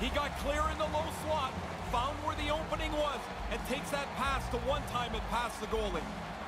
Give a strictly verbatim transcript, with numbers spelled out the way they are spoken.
He got clear in the low slot, found where the opening was, and takes that pass to one-time it past the goalie.